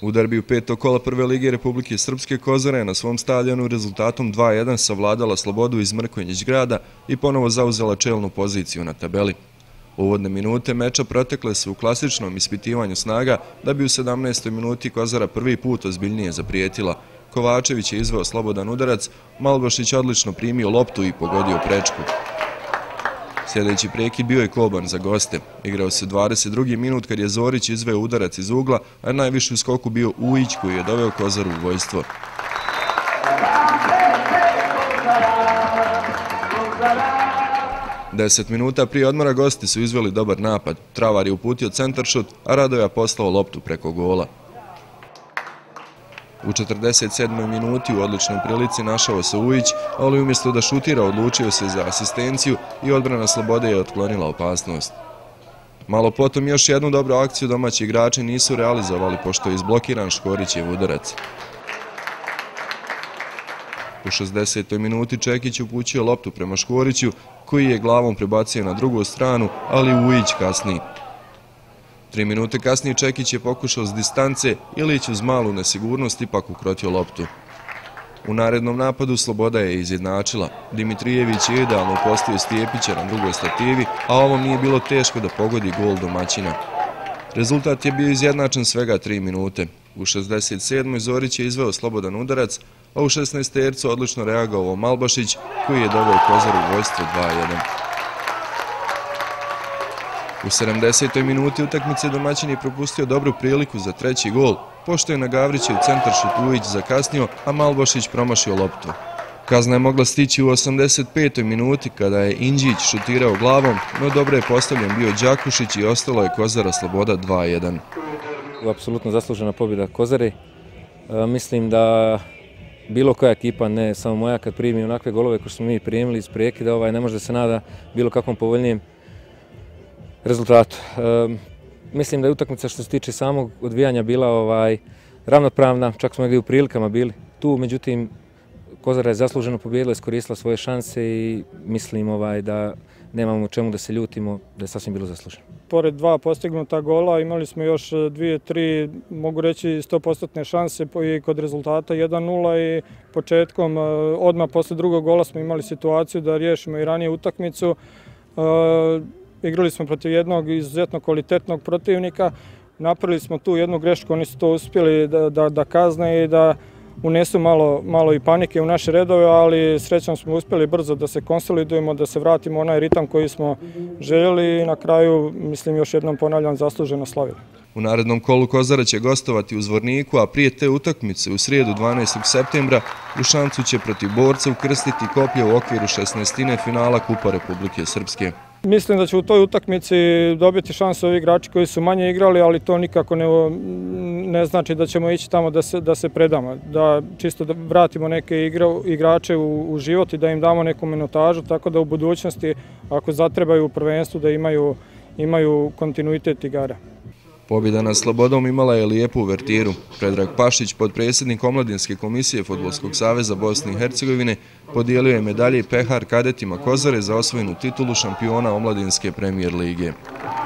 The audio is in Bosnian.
U derbiju petog kola Prve lige Republike Srpske Kozara je na svom stadionu rezultatom 2:1 savladala Slobodu iz Mrkonjić grada i ponovo zauzela čelnu poziciju na tabeli. Uvodne minute meča protekle su u klasičnom ispitivanju snaga da bi u 17. minuti Kozara prvi put ozbiljnije zaprijetila. Kovačević je izveo slobodan udarac, Malbašić odlično primio loptu i pogodio prečku. Sljedeći prekid bio je koban za goste. Igrao se 22. minut kad je Zorić izveo udarac iz ugla, a najviši u skoku bio Ujić koji je doveo Kozaru u vojstvo. Deset minuta prije odmora gosti su izveli dobar napad. Travar je uputio centaršut, a Radoja poslao loptu preko gola. U 47. minuti u odličnoj prilici našao se Ujić, ali umjesto da šutira odlučio se za asistenciju i odbrana Slobode je otklonila opasnost. Malo potom još jednu dobru akciju domaći igrači nisu realizovali pošto je izblokiran Škorićev udarac. U 60. minuti Čekić upućio loptu prema Škoriću koji je glavom prebacio na drugu stranu, ali Ujić kasnije. 3 minute kasnije Čekić je pokušao s distance, Ilić uz malu nesigurnost ipak ukrotio loptu. U narednom napadu Sloboda je izjednačila. Dimitrijević je idealno postio Stijepića na drugoj stativi, a ovom nije bilo teško da pogodi gol domaćina. Rezultat je bio izjednačen svega 3 minute. U 67. Zorić je izveo slobodan udarac, a u 16. tercu odlično reagovao Malbašić koji je doveo Kozaru u vojstvo 2:1. U 70. minuti utakmice domaćin je propustio dobru priliku za treći gol, pošto je na Gavrićev centaršut Ujić zakasnio, a Malbašić promašio loptu. Kazna je mogla stići u 85. minuti kada je Indžić šutirao glavom, no dobro je postavljen bio Đakušić i ostalo je Kozara Sloboda 2:1. Apsolutno zaslužena pobjeda Kozare. Mislim da bilo koja ekipa, ne samo moja, kad primi onakve golove koje smo mi primili iz prekida, ne može da se nada bilo kakvom povoljnijem rezultatu. Mislim da je utakmica što se tiče samog odvijanja bila ravnopravna, čak smo negdje u prilikama bili tu, međutim Kozara je zasluženo pobijedila, iskoristila svoje šanse i mislim da nemamo čemu da se ljutimo, da je sasvim bilo zasluženo. Pored dva postignuta gola imali smo još 2-3, mogu reći 100% šanse i kod rezultata 1:0 i početkom, odmah posle drugog gola smo imali situaciju da riješimo i ranije utakmicu. Igrali smo protiv jednog izuzetno kvalitetnog protivnika, napravili smo tu jednu grešku, oni su to uspjeli da kazne i da unesu malo i panike u naše redove, ali srećom smo uspjeli brzo da se konsolidujemo, da se vratimo u onaj ritam koji smo željeli i na kraju, mislim još jednom ponavljam, zasluženo slavili. U narednom kolu Kozara će gostovati u Zvorniku, a prije te utakmice u srijedu 12. septembra u Šancu će protiv Borca ukrstiti koplje u okviru 16. finala Kupa Republike Srpske. Mislim da će u toj utakmici dobiti šansu ovi igrači koji su manje igrali, ali to nikako ne znači da ćemo ići tamo da se predamo. Da čisto da vratimo neke igrače u život i da im damo neku minutažu, tako da u budućnosti, ako zatrebaju u prvenstvu, da imaju kontinuitet igara. Pobjeda nad Slobodom imala je lijepu uvertiru. Predrag Pašić, potpredsjednik Omladinske komisije Fudbalskog saveza Bosne i Hercegovine, podijelio je medalje i pehar kadetima Kozare za osvojenu titulu šampiona Omladinske premijer lige.